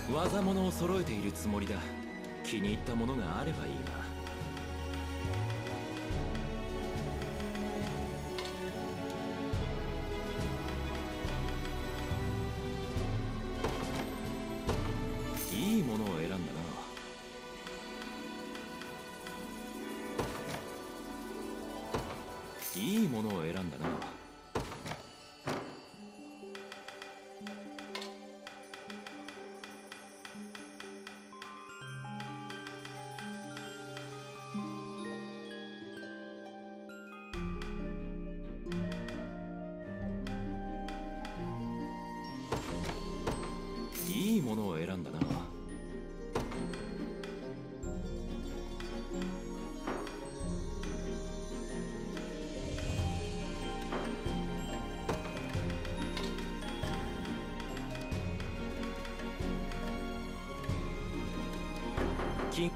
技物を揃えているつもりだ。気に入ったものがあればいいが。いいものを選んだな。いいものを選んだな。いいものを選んだな。金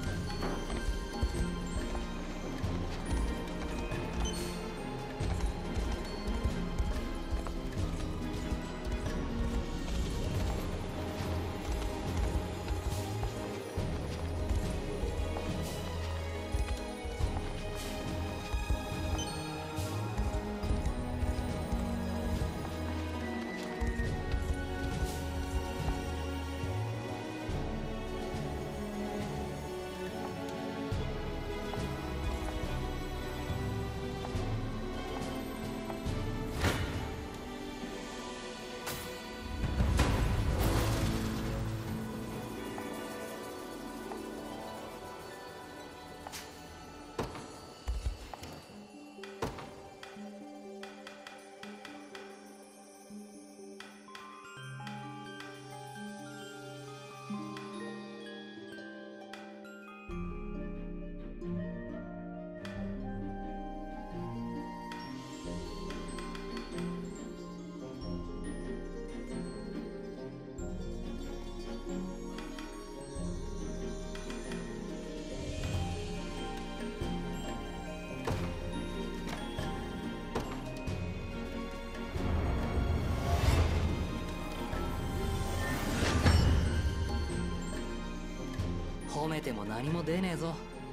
褒めても何も出ねえぞ。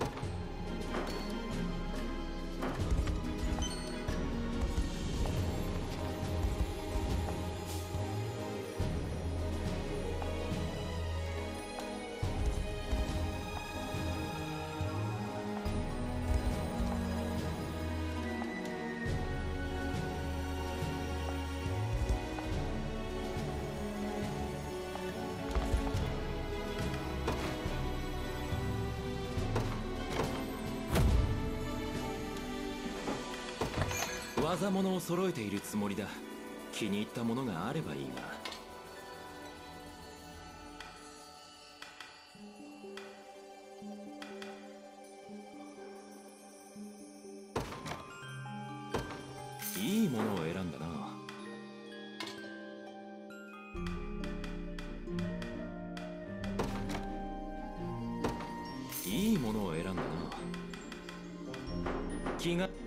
技物を揃えているつもりだ。気に入ったものがあればいいが。いいものを選んだな。いいものを選んだな。気が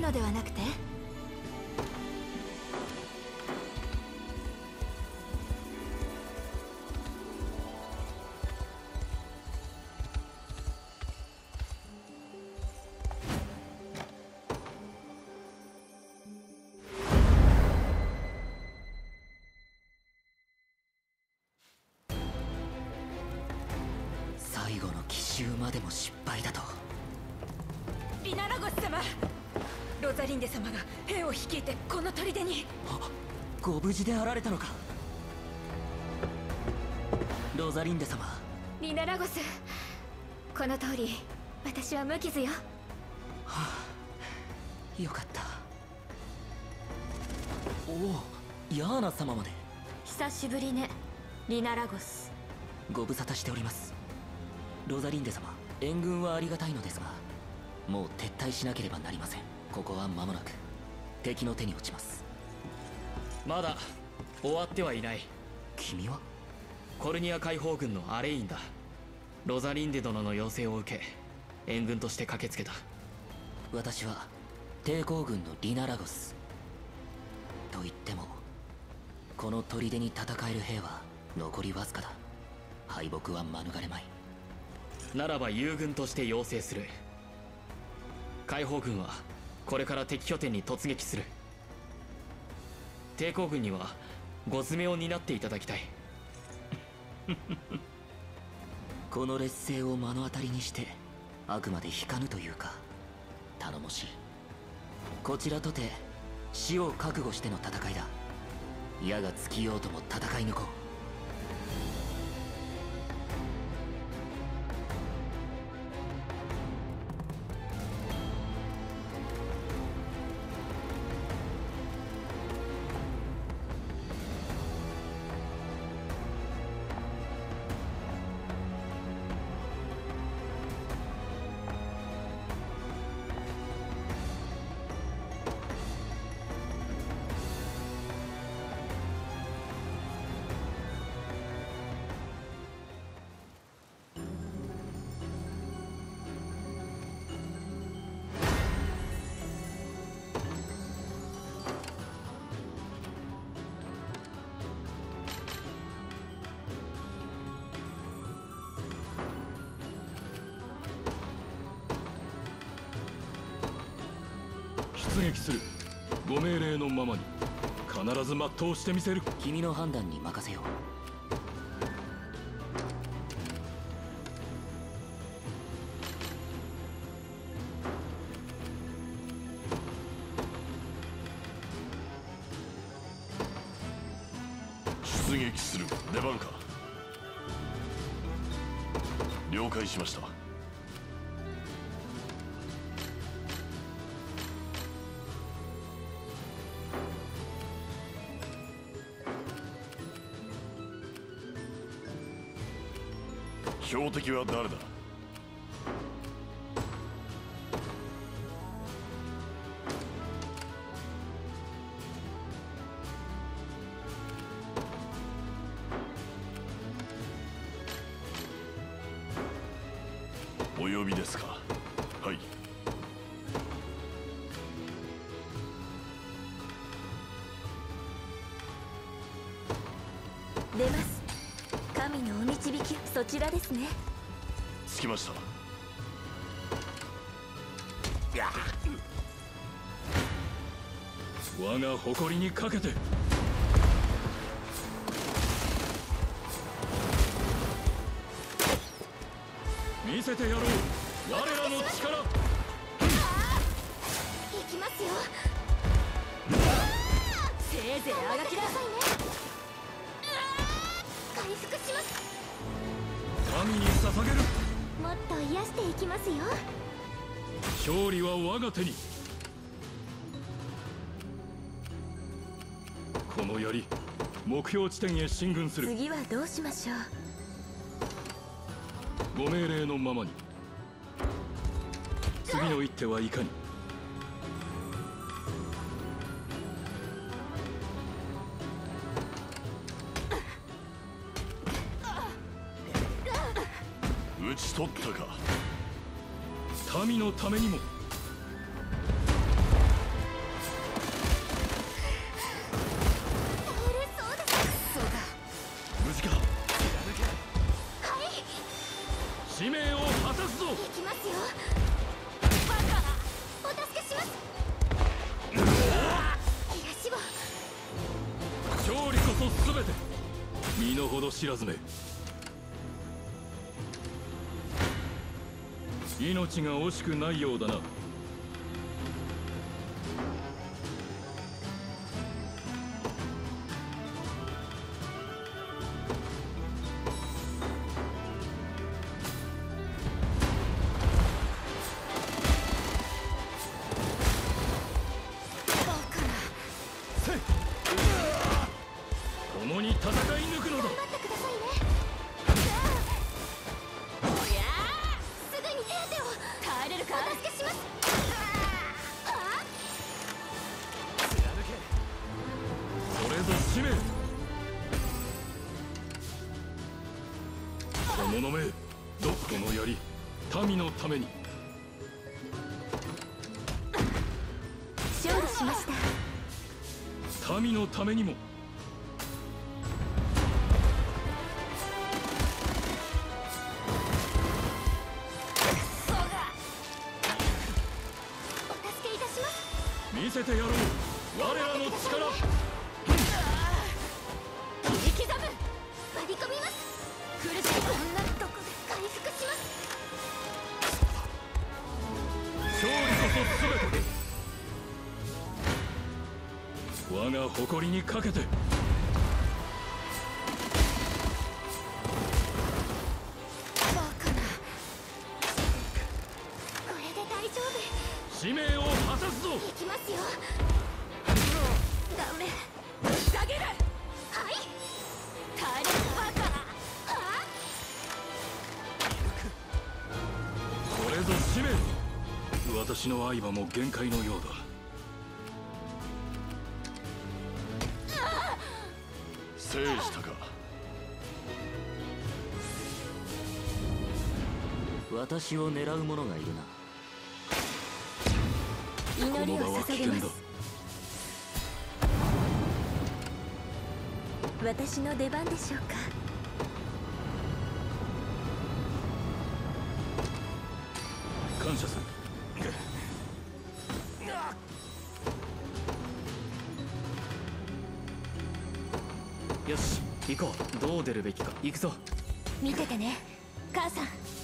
のではなくて？ 最後の奇襲までも失敗だと。 リナラゴス様、ロザリンデ様が兵を率いてこの砦に。 ご無事であられたのか。ロザリンデ様。 リナラゴス、この通り私は無傷よ。 よかった。おお、ヤーナ様まで。 久しぶりね、リナラゴス。 ご無沙汰しております。ロザリンデ様、援軍はありがたいのですが、もう撤退しなければなりません。ここは間もなく敵の手に落ちます。 まだ終わってはいない。 君は？ コルニア解放軍のアレインだ。ロザリンデ殿の要請を受け援軍として駆けつけた。 私は抵抗軍のリナラゴス。と言ってもこの砦に戦える兵は残りわずかだ。敗北は免れまい。 ならば友軍として要請する。解放軍はこれから敵拠点に突撃する。抵抗軍にはご詰めを担っていただきたい。 この劣勢を目の当たりにしてあくまで引かぬというか、頼もしい。こちらとて死を覚悟しての戦いだ。矢が尽きようとも戦い抜こう。 出撃する。ご命令のままに必ず全うしてみせる。 君の判断に任せよう。 出撃する。出番か。了解しました。標的は誰だ？お呼びですか？はい。 出ます。神のお導き、そちらですね。 着きました。我が誇りにかけて。見せてやろう、我らの力。 行きますよ。せいぜいあがきなさいね。回復します。 神に捧げる。 もっと癒していきますよ。 勝利は我が手に。この槍、目標地点へ進軍する。 次はどうしましょう。 ご命令のままに。次の一手はいかに？討ち取ったか。民のためにも。 の程知らずめ。命が惜しくないようだな。共に戦い抜くのだ。 頑張ってくださいね。おやー、すぐに手当てを。帰れるか。お助けします。 これぞ使命。獣め、どこの槍、民のために。 勝利しました。 民のためにも。見せてやろう、我らの力。 切り刻む。割り込みます。苦しいこんなとこで回復します。 勝利こそ全て。我が誇りにかけて。 バカな。これで大丈夫。 使命を果たすぞ。 行きますよ。ダメ。 下げる。 はい。帰れるバカな。はこれぞ使命。私の愛馬も限界のようだ。制したか。 私を狙う者がいるな。 祈りを捧げます。私の出番でしょうか。 感謝する。 よし行こう。どう出るべきか。行くぞ。 見ててね、母さん。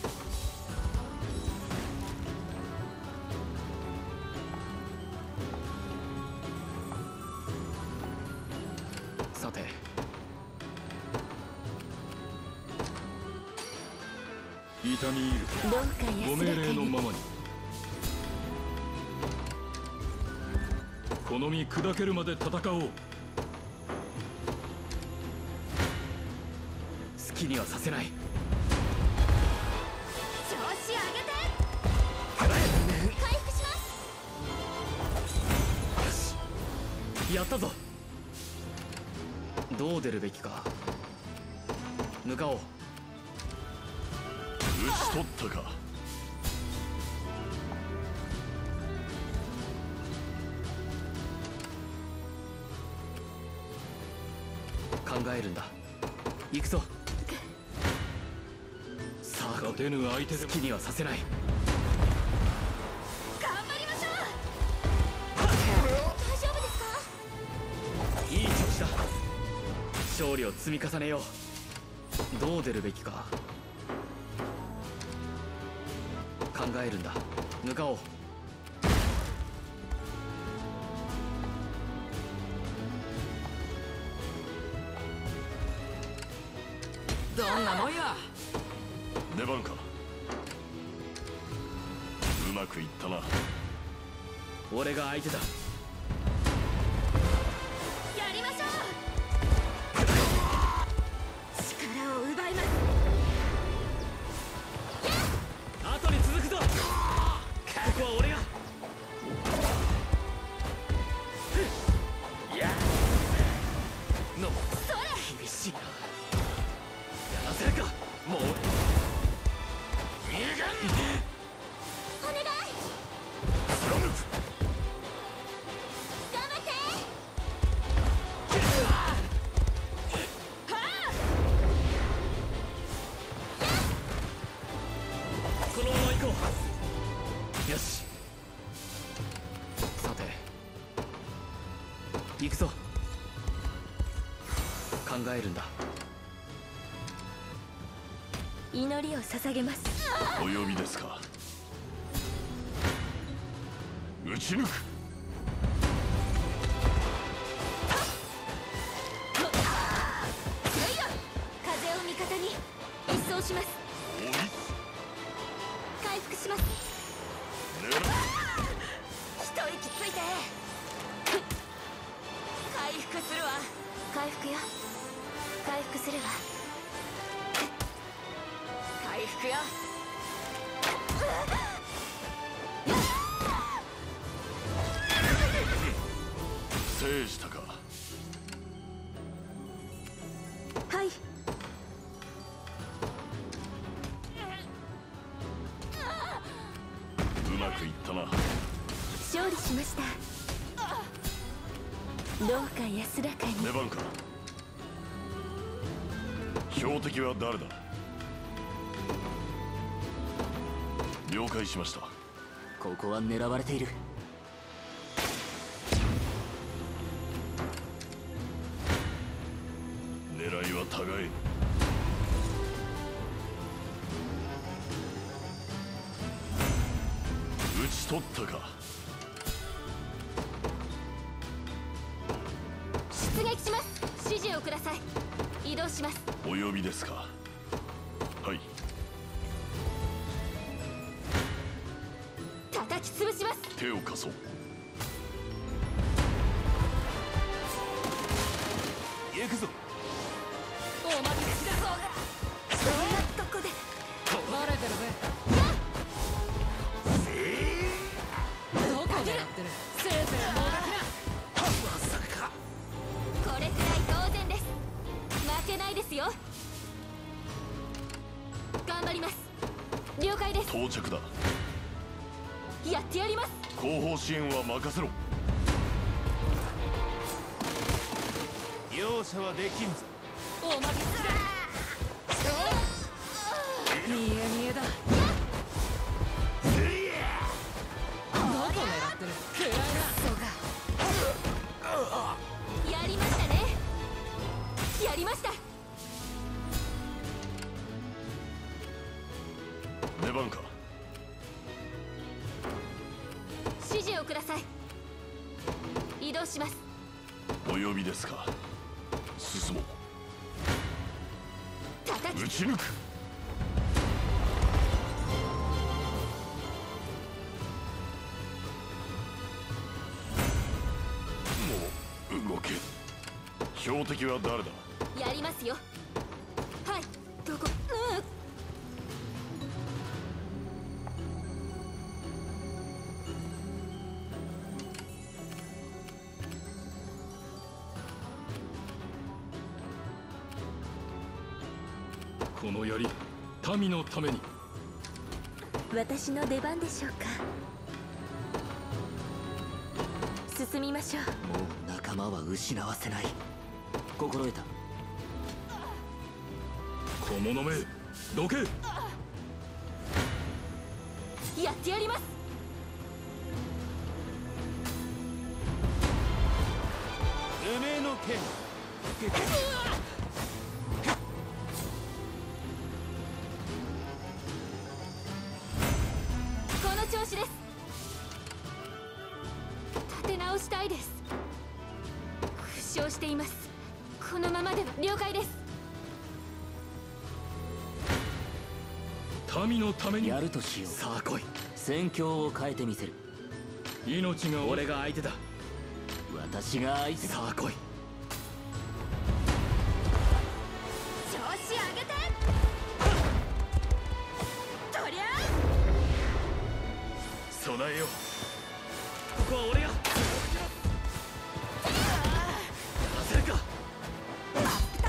さて痛み入る。 どうか安ご命令のままに。この身砕けるまで戦おう。 好きにはさせない。 調子上げて。回復します。 やったぞ。どう出るべきか。向かおう。 討ち取ったか。 考えるんだ。行くぞ。さあ勝てぬ相手でも好きにはさせない。 頑張りましょう。大丈夫ですか。 いい調子だ。勝利を積み重ねよう。どう出るべきか。考えるんだ。向かおう。 どんなもんや。 出番か。うまくいったな。 俺が相手だ。 やりましょう。力を奪います。 後に続くぞ。ここは俺が。の厳しいな。やらせるか。もうお願い。頑張って。 このまま行こう。よし。さて行くぞ。考えるんだ。 祈りを捧げます。 お呼びですか。撃ち抜く。 風を味方に一掃します。回復します。 一息ついて。回復するわ。 回復よ。回復するわ。 回復よ。 制したか。 はい。 うまくいったな。 勝利しました。どうか安らかに。 出番か。標的は誰だ。了解しました。 ここは狙われている。 狙いは互い。討ち取ったか。 出撃します。指示をください。移動します。 お呼びですか。はい。 叩き潰します。 手を貸そう。行くぞ。 お待ちだぞ。 そんなとこでバレてるぜ。どこ狙ってる。せいぜいもがきな。まさか。 これくらい当然です。負けないですよ。頑張ります。了解です。 到着だ。 やってやります。 後方支援は任せろ。 容赦はできんぞ。 お待ちだ。 見え見えだ。どこ狙ってる。くらいな。 やりましたね。やりました。 出番か。 指示をください。移動します。 お呼びですか。進もう。 叩き撃ち抜く。もう動け。標的は誰だ。 やりますよ。はい。どこ。 この槍、民のために。 私の出番でしょうか。進みましょう。 もう仲間は失わせない。心得た。 小物め、どけ。 やってやります。 てめえの剣。 この調子です。立て直したいです。負傷しています。このままでは。了解です。 民のために。 やるとしよう。 さあ来い。 戦況を変えてみせる。 命が俺が相手だ。 私が相手だ。 さあ来い。 調子上げて。とりゃ備えよう。 ここは俺が。焦るか。 真っ二つだ。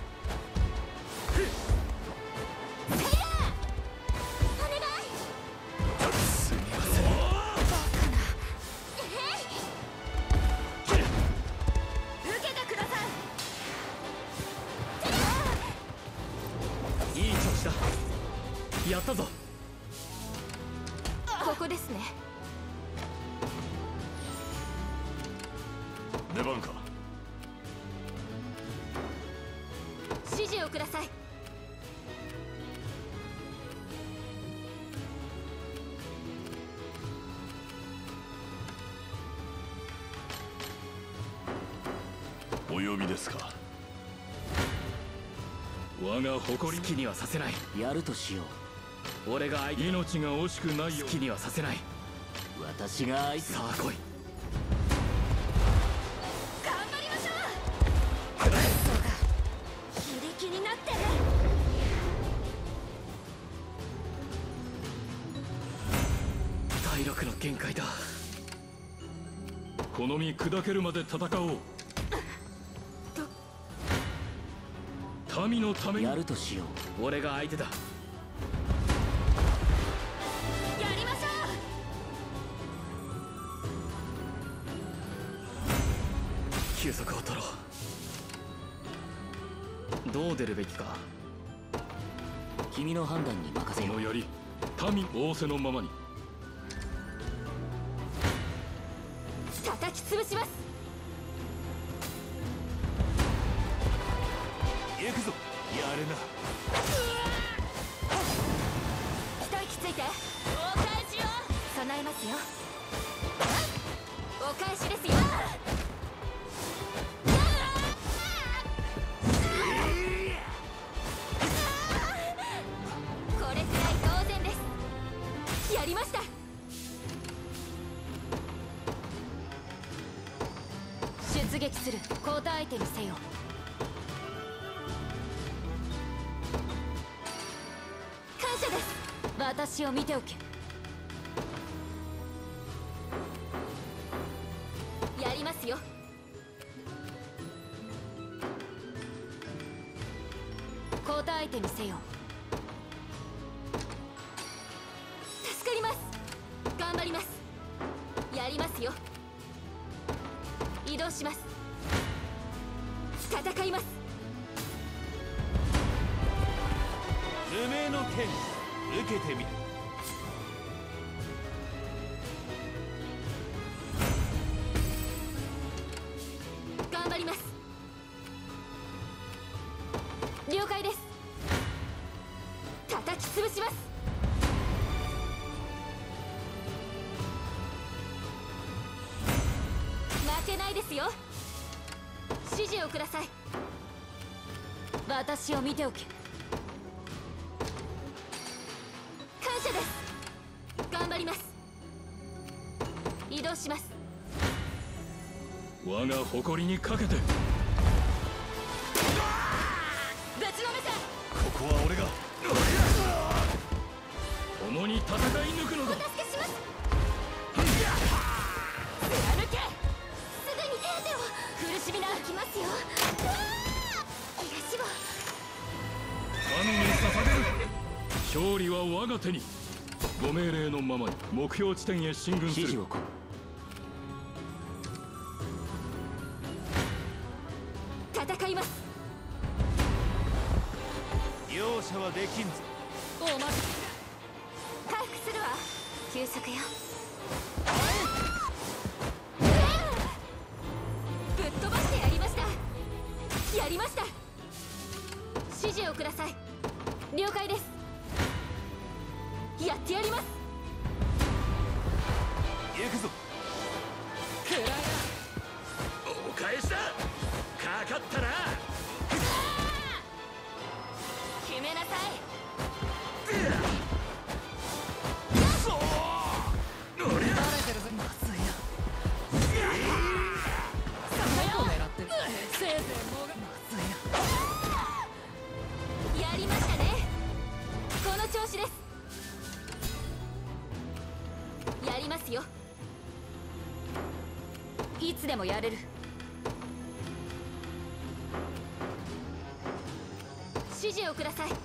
お願い。 すみません。 受けてください。 いい調子だ。やったぞ。 ここですね。 出番か。 指示をください。 お呼びですか。 我が誇り好きにはさせない。 やるとしよう。 俺が相手。 命が惜しくないよ好きにはさせない。 私が相手。 さあ来い。 頑張りましょう。そうか、非力になってる。 体力の限界だ。 この身砕けるまで戦おう。民のために。 やるとしよう。 俺が相手だ。 やりましょう。 休息を取ろう。どう出るべきか。 君の判断に任せよう。 この槍、民仰せのままに。 叩き潰します。 行くぞ。やるな。 一息ついて。お返しを備えますよ。お返しですよ。これくらい当然です。やりました。出撃する。交代相手にせよ。感謝です。私を見ておけ。やりますよ。交代相手にせよ。助かります。頑張ります。やりますよ。移動します。戦います。 無名の剣受けてみる。 頑張ります。了解です。叩き潰します。負けないですよ。指示をください。私を見ておけ。感謝です。頑張ります。移動します。 我が誇りにかけて。 ぶちのめせ。 ここは俺が。 共に戦い抜くのだ。 お助けします。貫け。すぐに手当てを。苦しみな。行きますよ。癒しを。 神に捧げる。勝利は我が手に。ご命令のままに目標地点へ進軍する。 指示をこ戦います。 容赦はできんぞ。 お待ち。 回復するわ。休息よ。ぶっ飛ばしてやりました。やりました。指示をください。了解です。やってやります。 行くぞ。 くらいだ。 お返しだ。かかったな。 決めなさい。 バレてるぜ。まずいな。どこ狙ってる。せいぜいもが。まずいな。 やりましたね。この調子です。やりますよ。いつでもやれる。指示をください。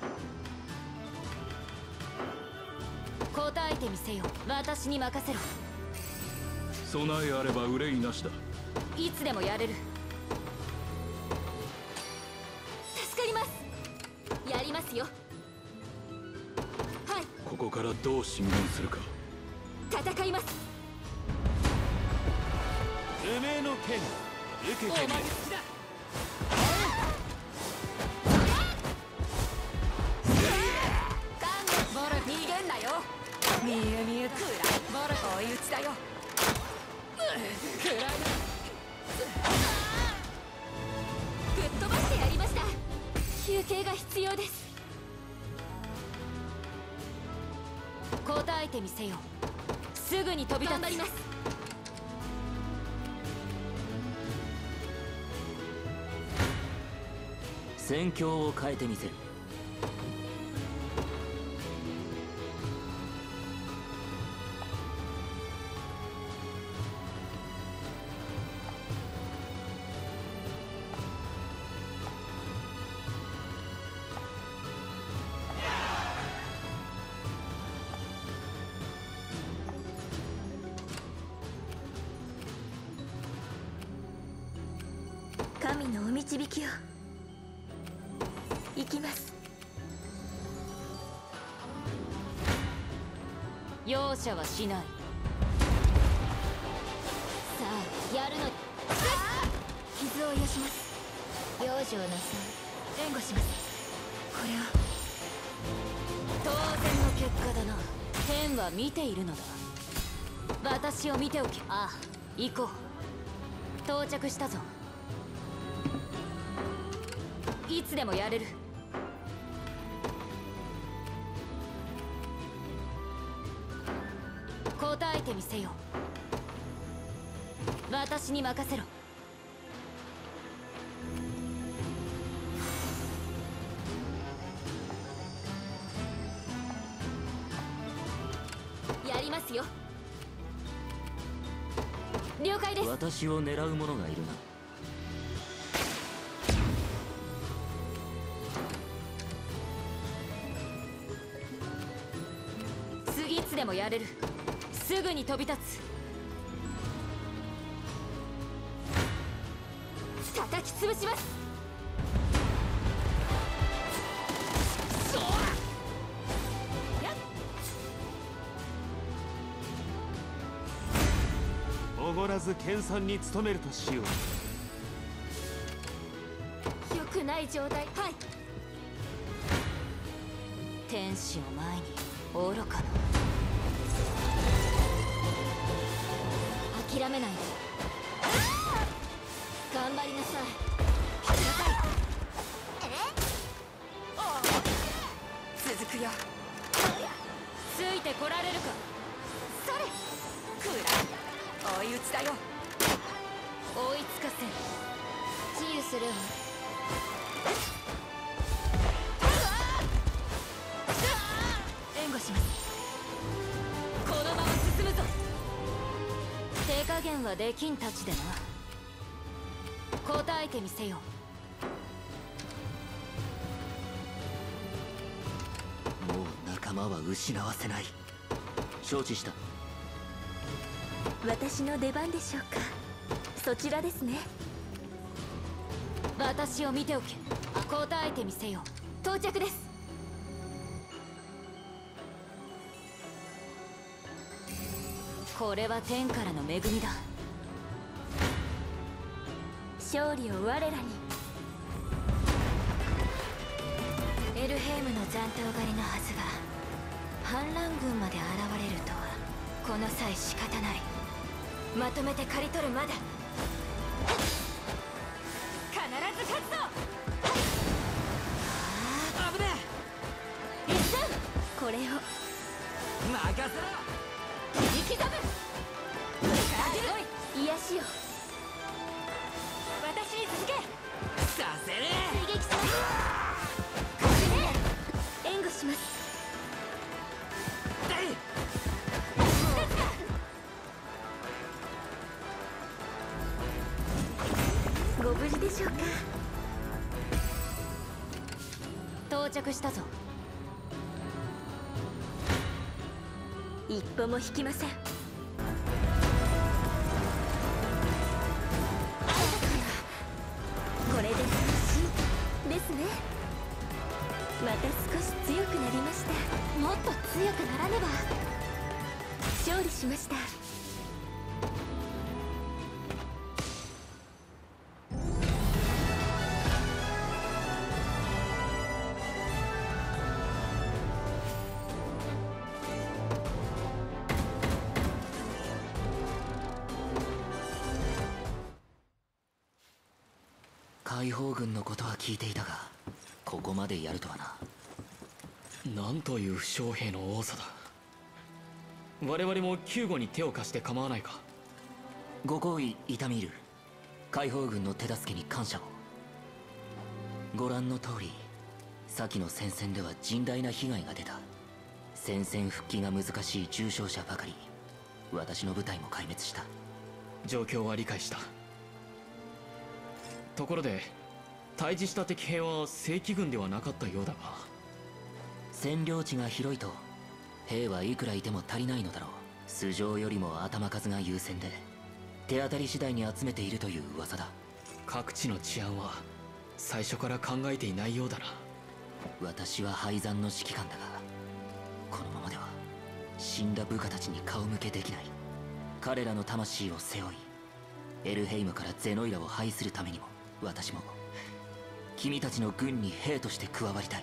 交代相手にせよ。私に任せろ。 備えあれば憂いなしだ。 いつでもやれる。助かります。やりますよ。はい。 ここからどう進軍するか。 戦います。 無名の剣受けてみる。 お待ちだ。 バレ逃げんなよ。見え見えだ。バレ追い打ちだよ。 くらいだ。 休憩が必要です。交代てみせよ。すぐに飛び立つ。頑張ります。 戦況を変えてみせる。 神のお導きを。行きます。 容赦はしない。さあやるの。傷を癒します。養生なさい。援護します。これは当然の結果だな。天は見ているのだ。私を見ておけ。ああ、行こう。到着したぞ。いつでもやれる。答えてみせよ。私に任せろ。やりますよ。了解です。 私を狙う者がいるな。 いつでもやれる。すぐに飛び立つ。叩き潰します。 おごらず研鑽に努めるとしよう。 良くない状態。はい。天使を前に愚かな。諦めないで。頑張りなさい。続くよ。ついてこられるか。それくら追い打ちだよ。追いつかせ治癒するわ。援護します。このまま進むぞ。手加減はできんたちでな。答えてみせよ。 もう仲間は失わせない。承知した。 私の出番でしょうか。そちらですね。 私を見ておけ。答えてみせよ。到着です。これは天からの恵みだ。 勝利を我らに。 エルヘイムの残党狩りのはずが反乱軍まで現れるとは。この際仕方ない。まとめて刈り取るまで。必ず勝つぞ。 危ね一寸これを。 え。任せろ。 切り刻む。おい、癒しよ。私に続け。 させね追撃します。 援護します。ご無事でしょうか。 到着したぞ。 一歩も引きません。これで安心ですね。また少し強くなりました。もっと強くならねば。勝利しました。 解放軍のことは聞いていたが、 ここまでやるとはな。 なんという負傷兵の多さだ。我々も救護に手を貸して構わないか。 ご好意痛み入る。解放軍の手助けに感謝を。ご覧の通り、先の戦線では甚大な被害が出た。戦線復帰が難しい重傷者ばかり。私の部隊も壊滅した。 状況は理解した。ところで対峙した敵兵は正規軍ではなかったようだが。 占領地が広いと兵はいくらいても足りないのだろう。素性よりも頭数が優先で手当たり次第に集めているという噂だ。 各地の治安は最初から考えていないようだな。 私は敗残の指揮官だが、このままでは死んだ部下たちに顔向けできない。彼らの魂を背負いエルヘイムからゼノイラを排するためにも、私も君たちの軍に兵として加わりたい。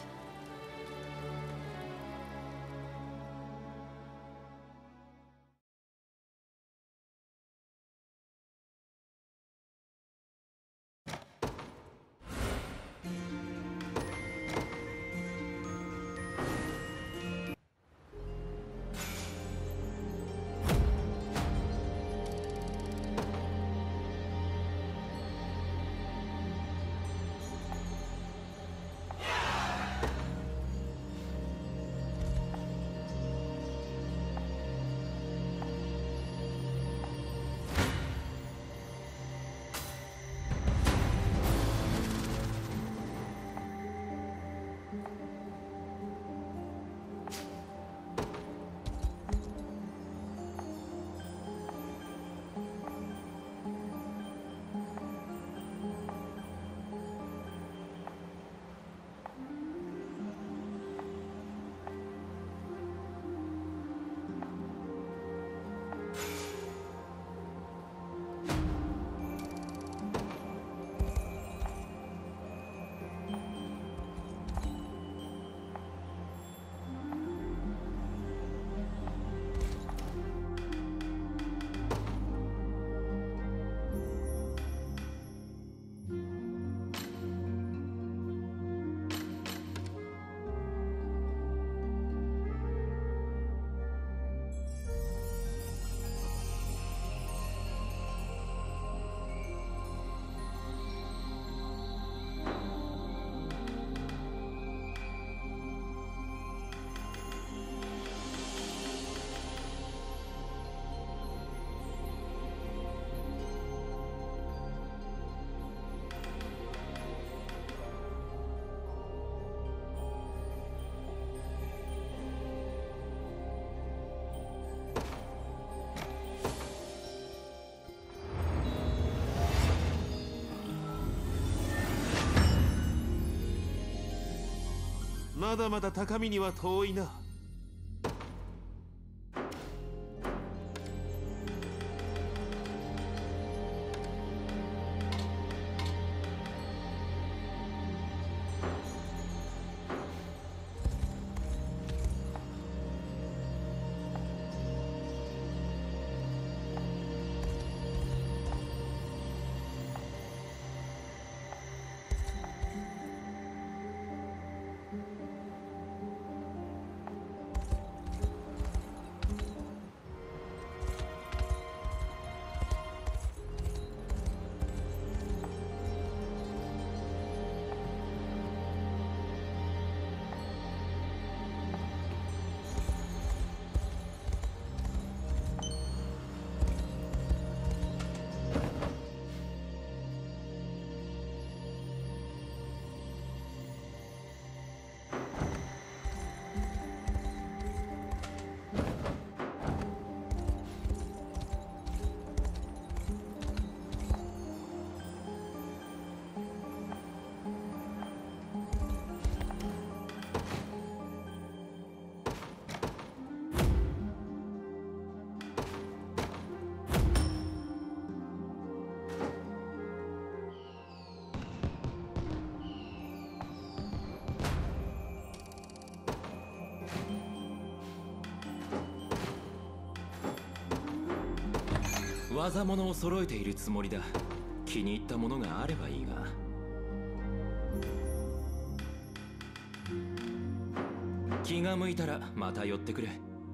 まだまだ高みには遠いな。 技物を揃えているつもりだ。気に入ったものがあればいいが。 気が向いたらまた寄ってくれ。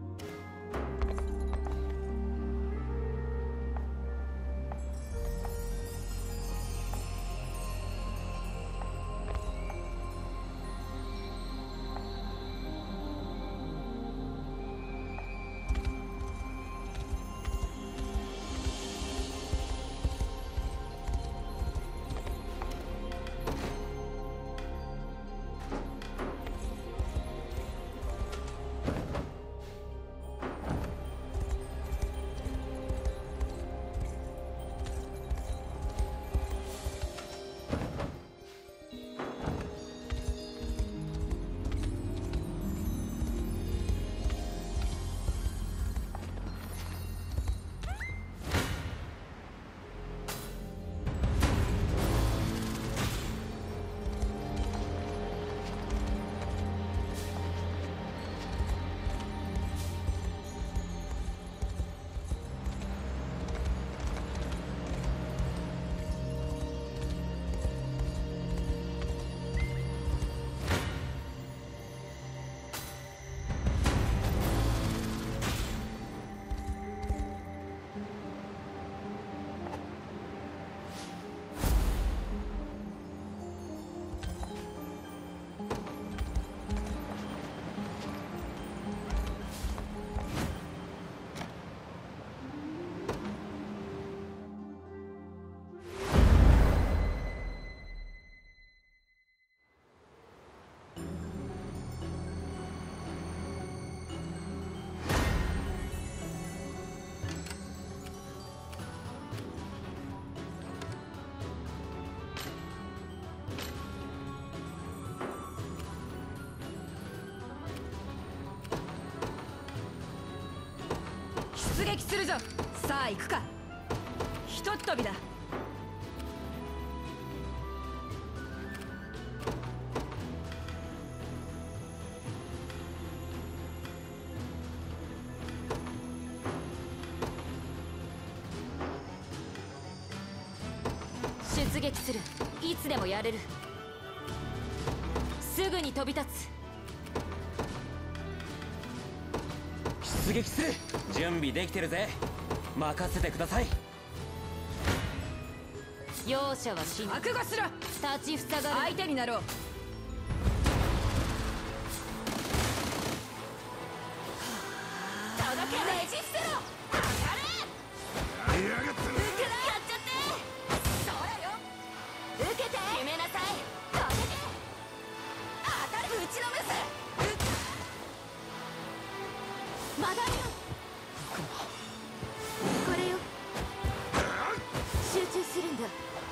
出撃するぞ。さあ行くか。ひとっ飛びだ。 出撃する。いつでもやれる。すぐに飛び立つ。 出撃する。準備できてるぜ。任せてください。 容赦はしぬ。 覚悟しろ。 立ちふさがる。 相手になろう。 届けねじ伏せろ。当たれ。 やりやがったな。 やっちゃって。そうだよ。受けて。決めなさい。当てて。当たる。打ちのめせ。まだよ。これよ。集中するんだ。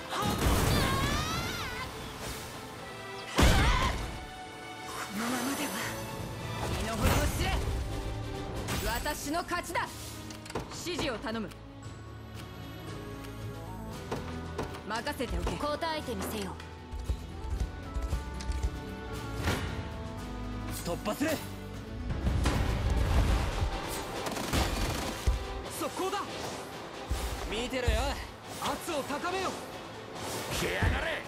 このままでは身の程を知れ。私の勝ちだ。指示を頼む。任せておけ。 答えてみせよ。 突破する。 速攻だ。 見てろよ。 圧を高めよ。 来やがれ。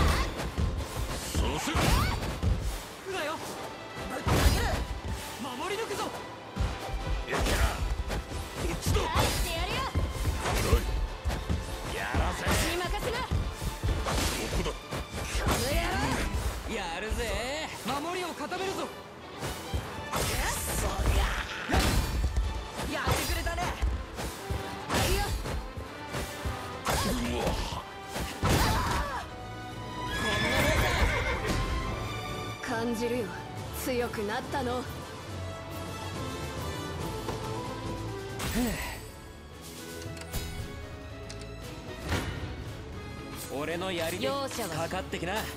そうする。 来なよ。守り抜くぞ。 いけな。一度。 返してやるよ。 やらせ。 に任せな。 ここだ。 この野郎。 やるぜ。 守りを固めるぞ。やってくれたね。 はいよ。 うわ。 感じるよ。強くなったの。 俺の槍で容赦はかかってきな。 疾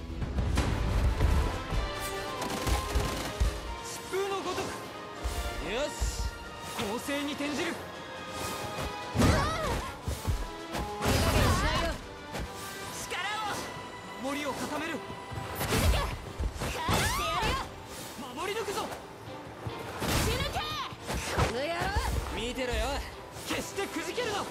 風のごとく。 よし。 攻勢に転じる。守りを固める。 返してやるよ。 守り抜くぞ。 死ぬけ。この野郎。 見てろよ。 決してくじけるな。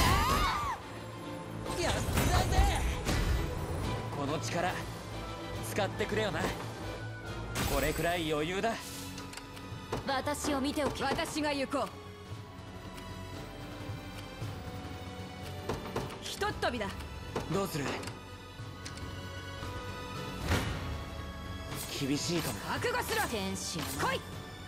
やったぜ。この力使ってくれよな。これくらい余裕だ。 私を見ておけ。 私が行こう。ひとっ飛びだ。 どうする？厳しいかも。 覚悟しろ。 天使よ来い。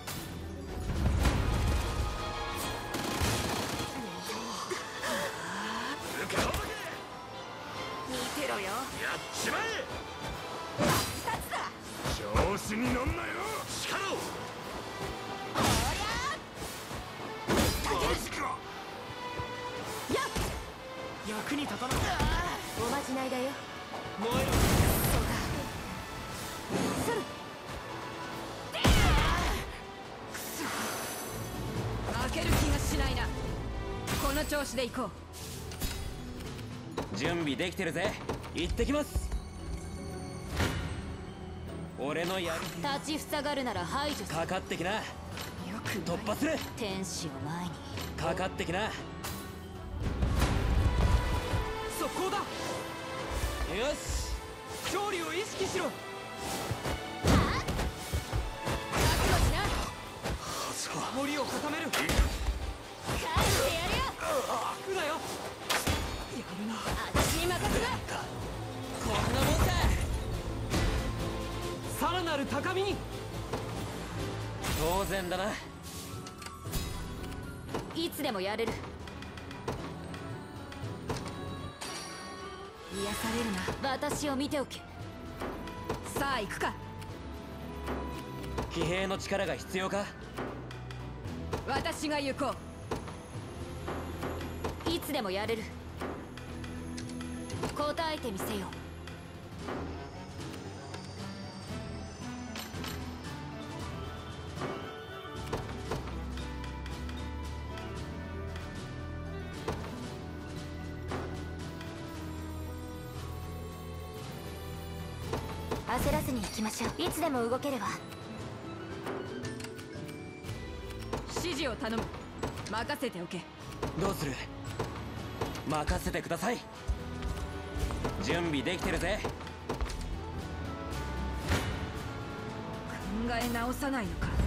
見てろよ。 やっちまえ。 二つだ。 調子に乗んなよ。力を。マジか。 役に立たなかっおまじないだよ。 燃えろ。 負ける気がしないな。この調子で行こう。 準備できてるぜ。行ってきます。俺のやり立ちふさがるなら排除する。 かかってきな。 よく突破する。 天使を前に。 かかってきな。よ速攻だ。 し、 勝利を意識しろ。 覚悟しな。 守りを固める。 返してやるよ。 行くなよ。 私に任せな。 こんなもんだ。 さらなる高みに。 当然だな。 いつでもやれる。 癒されるな。 私を見ておけ。 さあ行くか。 騎兵の力が必要か？ 私が行こう。 いつでもやれる。答えてみせよ。焦らずに行きましょう。いつでも動けるわ。 指示を頼む。任せておけ。 どうする？任せてください。準備できてるぜ。 考え直さないのか。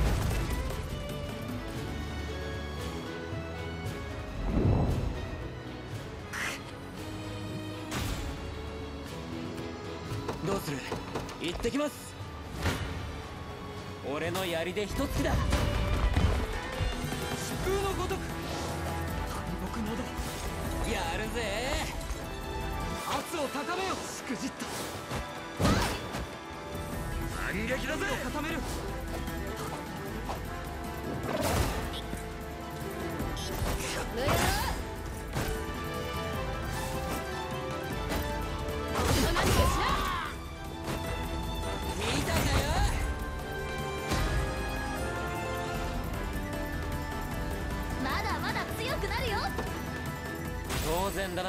どうする？行ってきます。俺の槍で一突きだ。 空のごとく。敗北など。 やるぜ。 圧を高めよ。しくじった。 反撃だぜ。 固める。 無用。 見たかよ。 まだまだ強くなるよ。 当然だな。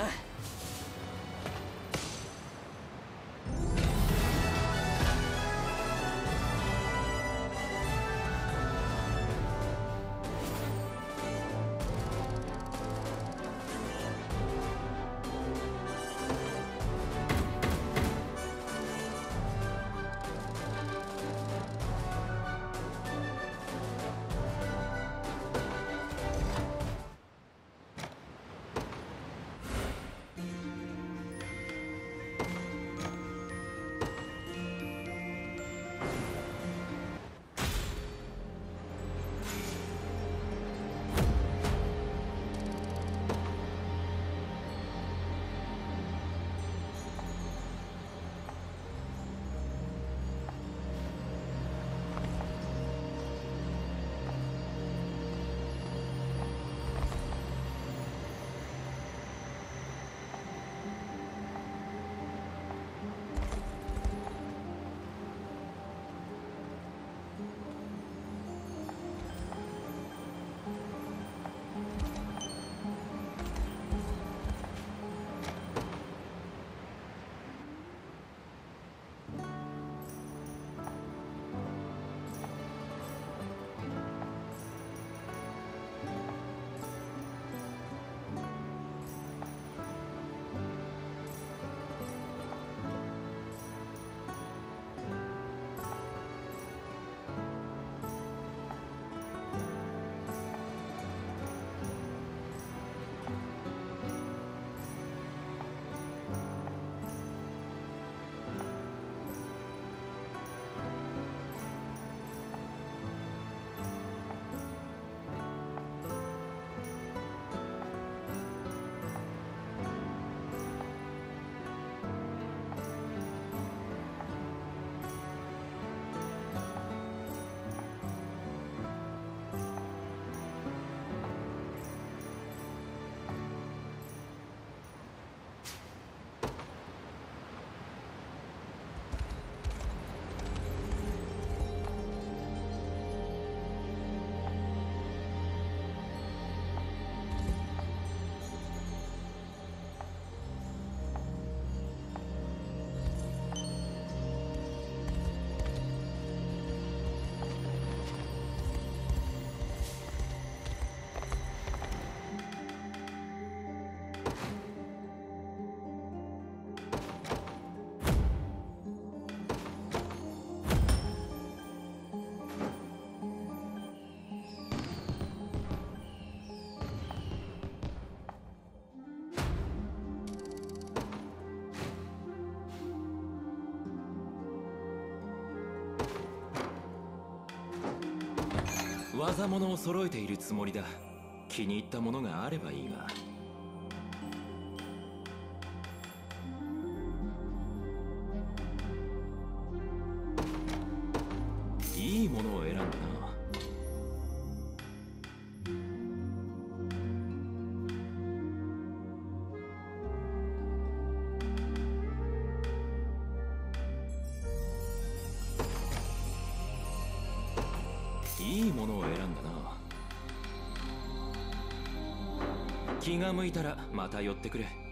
技物を揃えているつもりだ。気に入ったものがあればいいが。いいものを選んだな。いいものを選んだな。気が向いたらまた寄ってくれ。